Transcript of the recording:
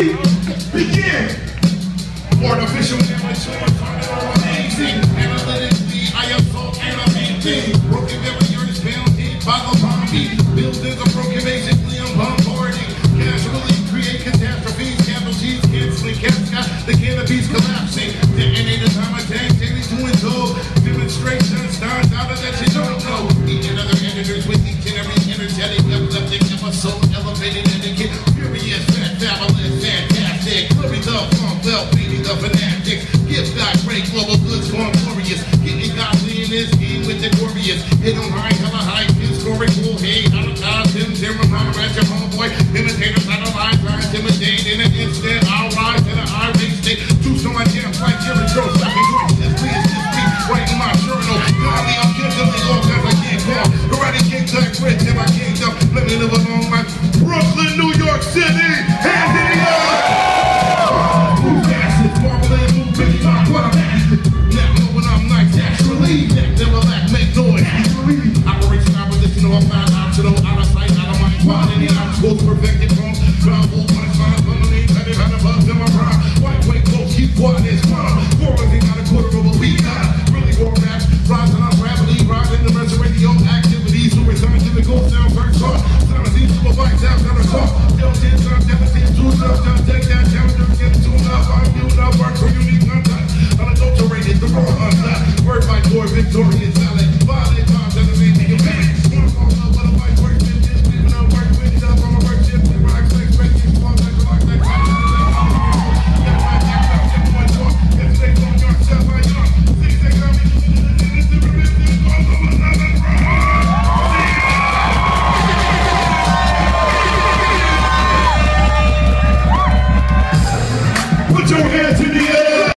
MC, begin. Artificial amateur, amazing. Analytically, I am so animating. Broken barriers, bounded by the zombie. Buildings are broken, basically I'm bombarding. Casually create catastrophes, casualties, canceling cascade. The canopies collapsing. Detonate the time of tank, daily doing so. Demonstrations, stars out of that you don't know. Each and other editors with each and every energetic, epileptic episode, elevated etiquette. Furious, fabulous, fantastic. Glory the funk, well, beating the fanatics. Give God great global goods, going glorious. Getting godly in this game with the glorious. Hit on high, hella high, historical. Hey, out of time, Tim Zimmer, Mama, at your homeboy. Imitators, out of line, try to intimidate. In an instant, I'll rise in an irate state. Choose on my jams like Jerry Jones. I can do it. This me, writing my journal. Godly, I'm gently, all kinds I can't call. Eradicate that bridge in my kingdom. Let me live along my Brooklyn, New York City. Hands in the air. Move fast, marbling, move big talk. What I'm at. Now know when I'm nice, naturally. Never lack, make noise. Operation opposition, all fine, optional, out of sight, out of mind. Quality, I'm supposed to perfect it from. Travel, punch, fine, lemonade, honey, honey, bugs in my prime. White, wait, close, keep quiet, it's crime. Quarantine, got a quarter of a week. Really war rap, rising up rapidly, riding the rest of radio activities. Super scientific, go sound, first talk. Science, super bites, out, down the talk. Tell 10 times, 17, 2 times, just take that challenge, get tuned up, I'm doing up, work for unique contact. Unadulterated, the raw unlocked. Word by door, victorious, valid. Violent times, and the main thing of man. One fall up, but a white work, just leaving up, work with it up, I'm a work, shit, rock, sex, break, keep on, like a rock, like a put your hands in the